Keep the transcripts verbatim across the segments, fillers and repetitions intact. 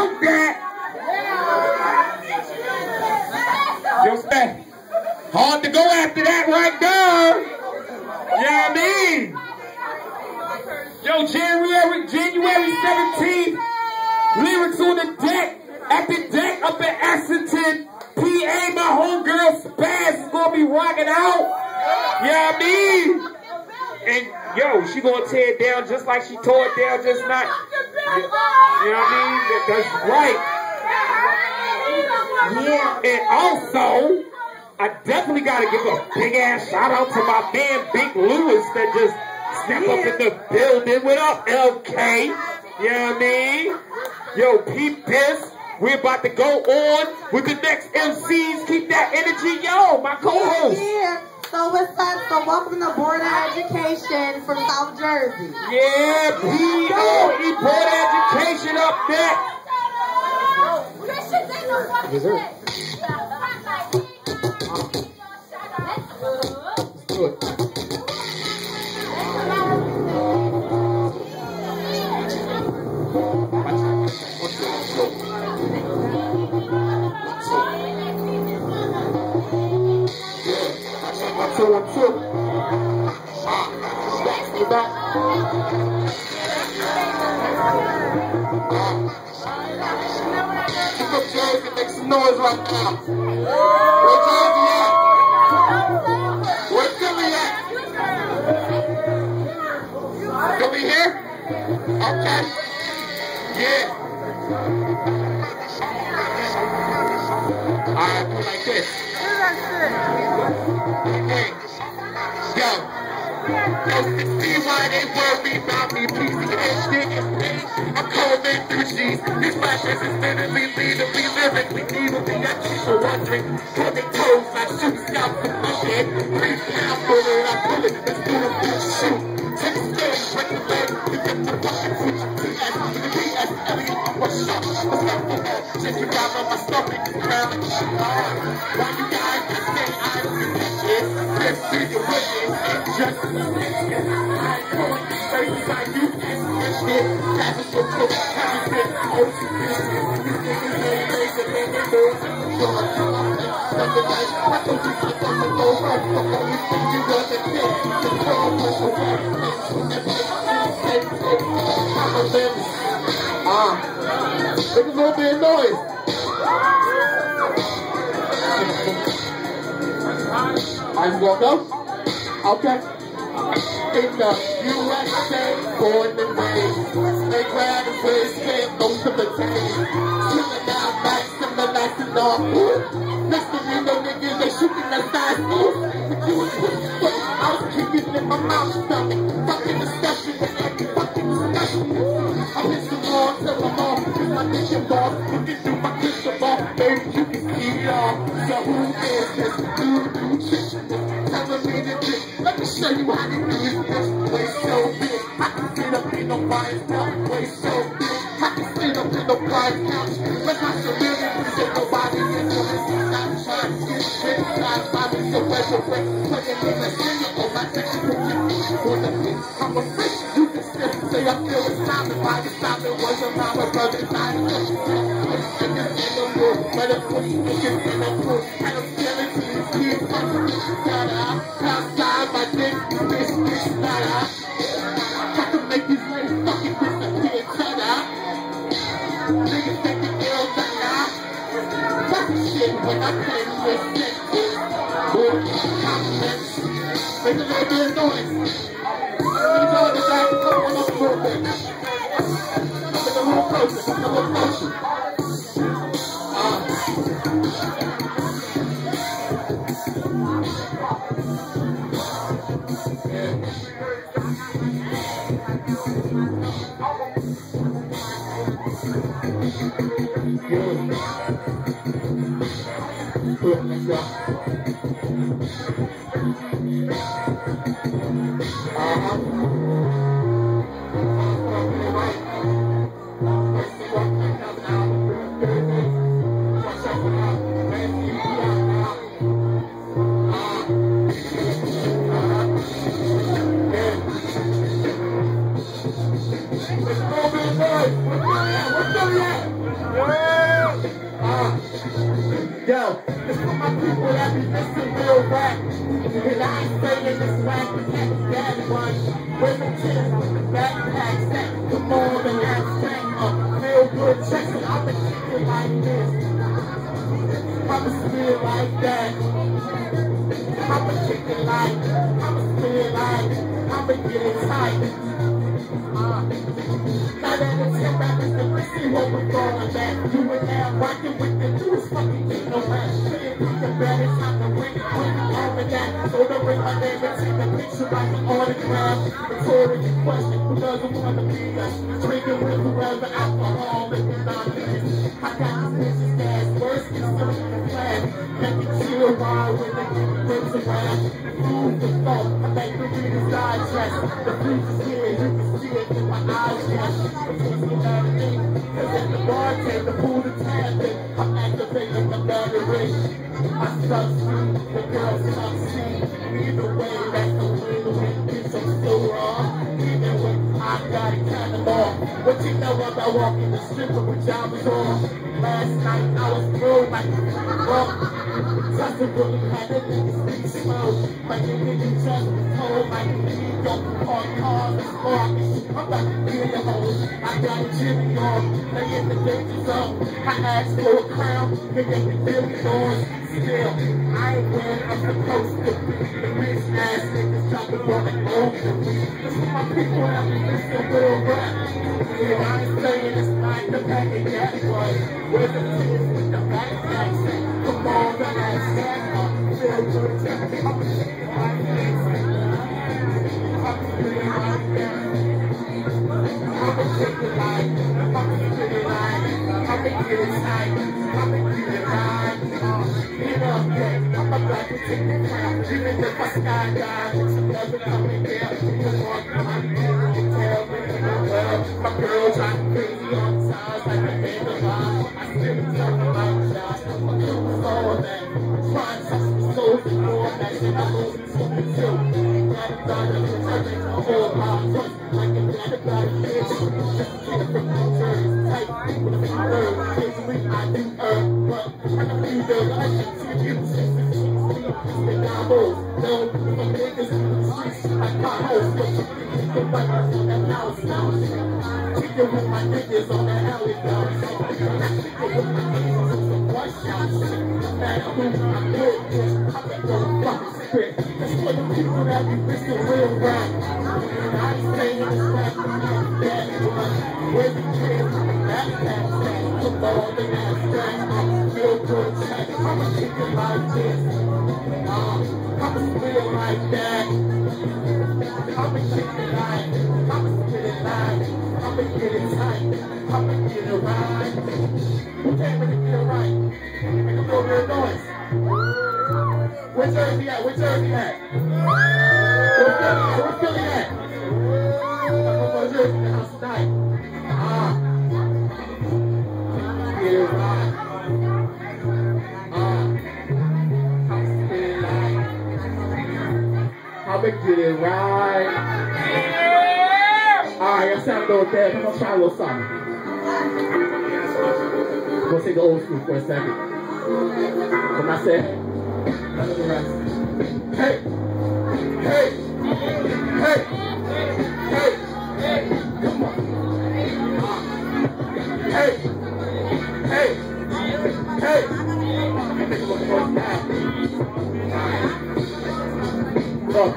Jump that. Just that. Hard to go after that right there. You know what I mean? Yo, January, January seventeenth, lyrics on the deck, at the deck up in Exeter, P A, my homegirl Spaz is gonna be rocking out. You know what I mean? And yo, she gonna tear it down just like she tore it down just not. You, you know what I mean? That, that's right. Yeah, and also, I definitely gotta give a big ass shout out to my man Big Lewis that just step up in the building. What up, L K? You know what I mean? Yo, peep this. We're about to go on with the next M Cs. Keep that energy. Yo, my co-host. Yeah. So what's up? So welcome to Board of Education from South Jersey. Yeah, P O E Board of Education up next. Yes, sir. Let's do it. Two and two. Stay back. Keep up Jersey, make some noise right now. Where Jersey at? Where Philly at? Philly here? Okay. Yeah. Alright, do like this. Hey, yo, yo, see why they worry about me, P C H D, I'm combing through G's, these flashes is literally leading me lyrically, evilly, I keep on wondering, what they toes, I shoot scalp with my head, three pound bullet, I pull it, let's do a big shoot, take a stage, break the leg, you get the fucking T S, to the P S, Elliot, what's up, what's up, just you got on my stomach, crown, why you guys just say I'm let's be the witness and just I'm going crazy like you and shit. That's just so cool. Have you been old? These niggas ain't lazy, man. They know I'm sure. Something like I told you I'm gonna go right. Fuck all you think you was a kid. The world was a way. I'm a baby. Ah. Make a little bit of noise. Are you gonna go? Okay. In the U S A, born and raised, they grab the waist, can't go to the taste. Killing out backs and the lights and all. Next thing you know, niggas, they shooting the size. But you was with I was kicking in my mouth's stomach. Fucking discussion and every fucking discussion. I'm missing on till I'm off. Cause my nigga boss, looking through my crystal ball. Baby, you can see y'all. So who is this dude? Let me show you how to do this way so big. I can sit up in the wine couch, way so big. I can sit up in the wine couch. But I should really say nobody is for this. I'm trying to get shit. I'm finding so special way. Putting in the city on my section. I'm a fish. You can still say I feel it's time to buy the stop. It wasn't my brother's time. Niggas in the wood. But it's what you niggas in the wood. And I'm feeling to these kids. Outside my dick, this bitch not out. Try to make these ladies fucking disappear, cut out. Niggas take the L back out. Fuck shit when I play with this shit. Boy, compliments. Make a little bit of noise. You know the guy can come on up a little bit. Make a little closer, make a little closer. Uh. Yo, this for my people that be missing real rap. And I ain't saying this rap is that daddy one. Where's the kids with the backpacks that come on and have sang up? Feel good checks and I've been kicking like this. I'ma spit like that. I'ma kick it like, I'ma spit like, I'ma get it tight. Uh, now that it's him back in the see what we're going back. You and now rocking with the news, fucking get no rap. Shit, the better time to win it, win it, all of that. So don't bring my name and take a picture like an autograph. Rhetorical question, who doesn't want to be us? Drinking with whoever, alcohol, and non-business. I got these bitches that's worse than some in the class. Let me chill while when the brings around. Food for thought, I make the readers digest. The future's here, you can see it in my eyes, yes. I'm thinking about a thing, cause at the bartender, pull the tab in. I'm activating the battery. I suck sweet, the girls succeed. Either way, that's the win-win, bitch, I'm so wrong. Either way, I gotta count them all. What you know about walking the strip with pajamas on? Last night, I was through like a rock. Doesn't really have it, niggas speak slow. My nigga, you just was told, my nigga, don't park cars and sparks. I'm about to kill your hoes. I got a Jimmy on, they in the danger zone. I asked for a crown, they get the billion dollars. Still, I ain't where I'm supposed to be. The rich ass niggas jumping on the old to me. This is my people that be listening real rap. Yeah, I ain't saying it's not the pack of that one. Where's the kids with the backpacks at? Come on, that ass stand up. Feel good to me. I'm a shit like this. I'm feeling like that. I'm a take it like, I'm a get it like, I'm a get it tight, I'm a get it right. Get up, yeah, I'm about to take the crown. Even if I skydive, it's never coming down. Come on, I'm here to tell me the world. My girl trying crazy on sides like a band of eyes. I still be talking about shots. I'm doing all that. Trying to touch the souls and more of that shit. I'm moving to the two. That about it, it's turning the whole hot touch. Like a bad about it, bitch. Just get it from the turns. Tight with a few words. Occasionally I do earn, but I can leave the light. You the novels, no, the niggas in the streets like potholes, but you can the weapons on that house now. Kick it with my niggas on that alley down. Kick it with my niggas on some white shots. Man, I'm moving my good, I'm that little fucking spit. That's for the people that be missing real rap. And I ain't saying it's rap, I'm that one. Where's the kids with the backpacks at? Come on, they got strap, I'm feel good, check. I'ma kick it like this. Uh, I'ma feel like that. I'ma kick it like, I'ma spit it like, I'ma get it tight, I'ma get it right. Who can't really get it right? Make a little bit of noise. Where's Jersey at? Where's Jersey at? Where's Philly at? Where's Philly at? Where's Jersey in the house tonight? Ah. Get it right. I'ma get it right. Alright, I sound a little dead. I'm gonna try a little something. I'm gonna take the old school for a second. When I say, none of the rest. Hey! Hey! Hey! Hey! Hey! Come on! Hey! Hey! Hey! Let me make a little more now. Look.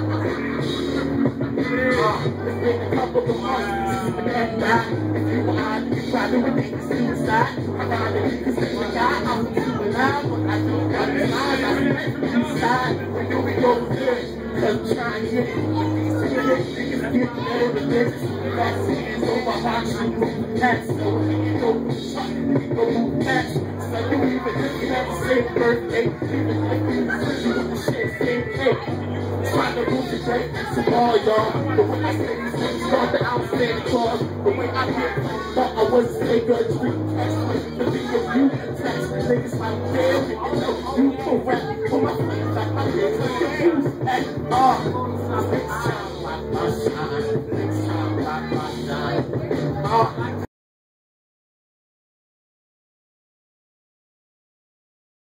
Uh, it's been a couple of months since the last night. If you were high, you could try to make suicide. I found that you could say my guy, I'm too loud, but I don't got the mind. I spent the east side, when you be over there. Cause I'm trying to get it. See it, niggas get there, the bitches. Vaccines over hot shoes, hats, so we can go move shots, we can go move cats. So you even if you have the same birthday, even if you do the shit, same day. Trying to move the great and small, y'all. The way I say these things, start the outstanding cause. The way I get thought I was a good street text. The video you can text. Niggas like, damn, you know, you correct. For my friends, like my kids, like your boots at all. Next time, like my shine. Next time, like my shine. Uh,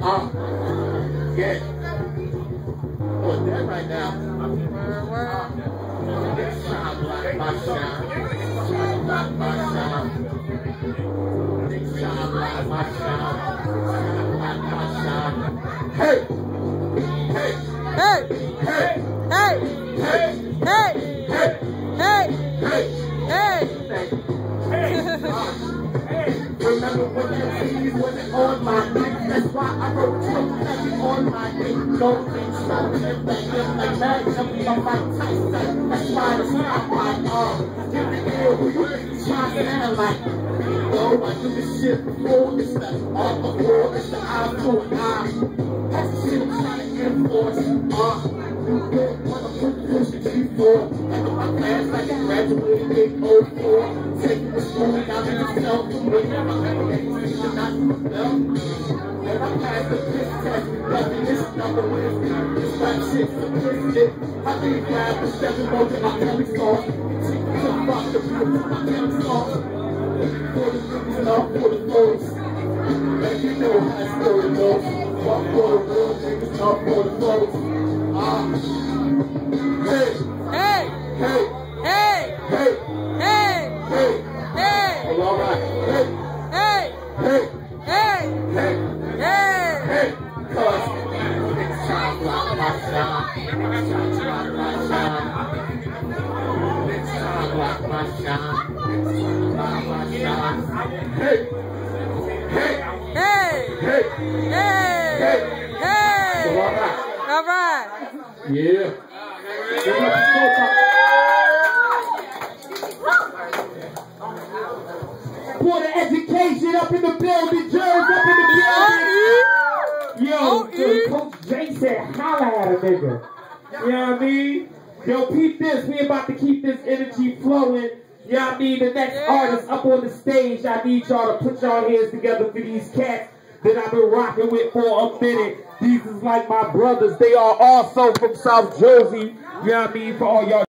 Uh, yeah. Oh, that right now. Uh, next time, like my shine. Like my shine. Next time, like my shine. Like my shine. Hey! Hey! Hey! Hey! Hey! Hey! Hey! Hey! Hey! Hey! Hey! Hey! Remember when that T V wasn't on my dick? That's why I wrote something on my dick. Don't think so. If that feels like that, jumping on my tight side. That's why it's not my arm. Give me air when you try to analyze. Yo, I do this shit before. It's the off the wall. It's the eye for an eye. That's the shit I'm trying to enforce. Uh, you get what I'm pushing G four. And my class like I graduated big oh four. Taking the school down in the cell. And I passed the piss test, ducking this number with this black shit, some piss shit. I need grab for seven more to my belly sauce. To rock the beat to my belly sauce. For the niggas and all for the folks. And you know how it's for the folks. Fuck for the real niggas, all for the folks. Ah. Hey. Hey! Hey. Hey! Hey. Hey! Hey. Hey! Well, all right. Hey. Hey! Hey. Hey! Hey. Hey! Hey, cause next time like my shine. Next time like my shine. Next time like my shine. Next time like my shine. Hey, hey, Hey! hey, Hey! hey. Hey! So all right. All right. Yeah. Big up the Board of Education up in the building, Jerry's up in the building. Yo, Oh, Coach Jay said, holla at a nigga. You know what I mean? Yo, peep this. We about to keep this energy flowing. You know what I mean? The next Yeah. artist up on the stage, I need y'all to put y'all hands together for these cats that I've been rocking with for a minute. These is like my brothers. They are also from South Jersey. You know what I mean? For all y'all